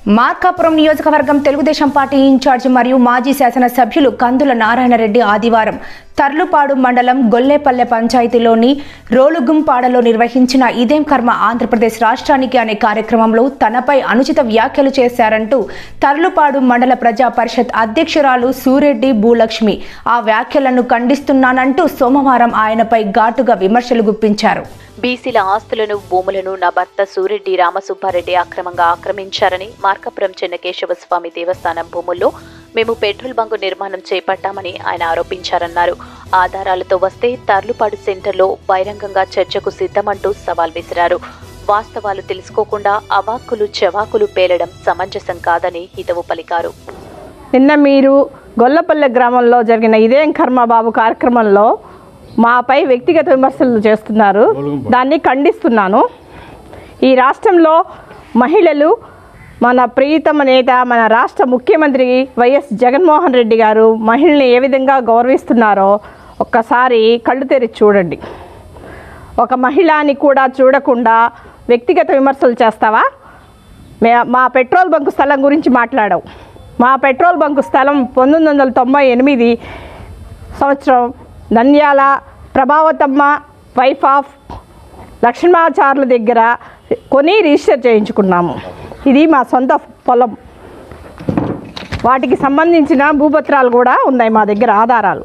మార్కాపురం నియోజకవర్గం Telugu Desam party incharge మరియు మాజీ శాసనసభ్యులు కందుల నారాయణరెడ్డి ఆదివారం తర్లుపాడు మండలం గొల్లేపల్లె పంచాయతీలోని రోలుగుంపాడలో నిర్వహించిన ఇదేం కర్మ ఆంధ్రప్రదేశ్ రాష్ట్రానికి అనే కార్యక్రమంలో తనపై అనుచిత వ్యాఖ్యలు చేశారంటూ తర్లుపాడు మండల ప్రజా పరిషత్ అధ్యక్షురాలు సూరెడ్డి భూలక్ష్మి ఆ వ్యాఖ్యలను ఖండిస్తున్నానంటూ సోమవారం ఆయనపై ఘాటుగా విమర్శలు గుప్పించారు. బీసీల ఆస్తులను భూములను నా భర్త సూరెడ్డి రామసుబ్బారెడ్డి అక్రమంగా ఆక్రమించారని, మార్కాపురం చెన్నకేశవ స్వామి దేవస్థానం భూముల్లో మేము పెట్రోల్ బంకు నిర్మాణం చేపట్టామని ఆయన ఆరోపించారన్నారు. ఆధారాలతో వస్తే తర్లుపాడు సెంటర్లో బహిరంగంగా చర్చకు సిద్ధమంటూ సవాల్ విసిరారు. వాస్తవాలు తెలుసుకోకుండా అవాక్కులు చెవాకులు పేలడం సమంజసం కాదని హితవు పలికారు. నిన్న మీరు గొల్లపల్లె గ్రామంలో జరిగిన ఇదేం కర్మ బాబు కార్యక్రమంలో మాపై వ్యక్తిగత విమర్శలు చేస్తున్నారు. దాన్ని ఖండిస్తున్నాను. ఈ రాష్ట్రంలో మహిళలు మన ప్రియతమ నేత మన రాష్ట్ర ముఖ్యమంత్రి వైఎస్ జగన్మోహన్ రెడ్డి గారు మహిళల్ని ఏ విధంగా గౌరవిస్తున్నారో ఒక్కసారి కళ్ళు తెరిచి చూడండి. ఒక మహిళని కూడా చూడకుండా వ్యక్తిగత విమర్శలు చేస్తావా? మా పెట్రోల్ బంకు స్థలం గురించి మాట్లాడావు. మా పెట్రోల్ బంకు స్థలం 1998 సంవత్సరం నంద్యాల ప్రభావతమ్మ వైఫ్ ఆఫ్ లక్ష్మణాచార్యుల దగ్గర కొని రిజిస్టర్ చేయించుకున్నాము. ఇది మా సొంత పొలం. వాటికి సంబంధించిన భూపత్రాలు కూడా ఉన్నాయి మా దగ్గర, ఆధారాలు.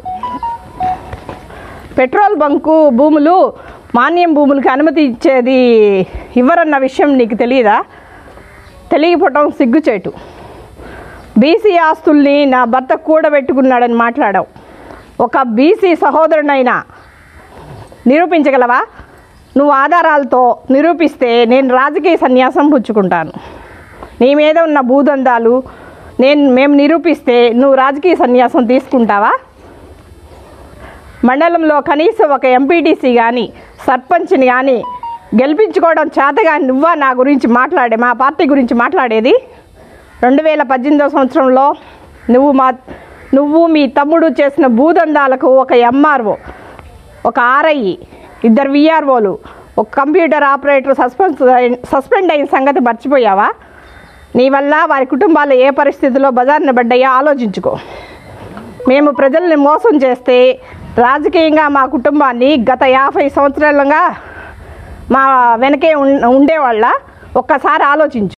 పెట్రోల్ బంకు భూములు మాన్యం భూములకి అనుమతి ఇచ్చేది ఇవ్వరన్న విషయం నీకు తెలియదా? తెలియకపోవటం సిగ్గుచేటు. బీసీ ఆస్తుల్ని నా భర్త కూడబెట్టుకున్నాడని మాట్లాడావు. ఒక బీసీ సహోదరునైనా నిరూపించగలవా? నువ్వు ఆధారాలతో నిరూపిస్తే నేను రాజకీయ సన్యాసం పుచ్చుకుంటాను. నీ మీద ఉన్న భూదందాలు మేము నిరూపిస్తే నువ్వు రాజకీయ సన్యాసం తీసుకుంటావా? మండలంలో కనీసం ఒక ఎంపీటీసీ కానీ సర్పంచ్ని కానీ గెలిపించుకోవడం చేతగా నువ్వా నా గురించి మా పార్టీ గురించి మాట్లాడేది? 2018 సంవత్సరంలో నువ్వు మీ తమ్ముడు చేసిన భూదందాలకు ఒక ఎంఆర్ఓ, ఒక ఆర్ఐ, 2 విఆర్ఓలు, ఒక కంప్యూటర్ ఆపరేటర్ సస్పెండ్ అయిన సంగతి మర్చిపోయావా? నీ వల్ల వారి కుటుంబాలు ఏ పరిస్థితిలో బజారున పడ్డాయో ఆలోచించుకో. మేము ప్రజల్ని మోసం చేస్తే రాజకీయంగా మా కుటుంబాన్ని గత 50 సంవత్సరాలుగా మా వెనకే ఉండేవాళ్ళ ఒక్కసారి ఆలోచించు.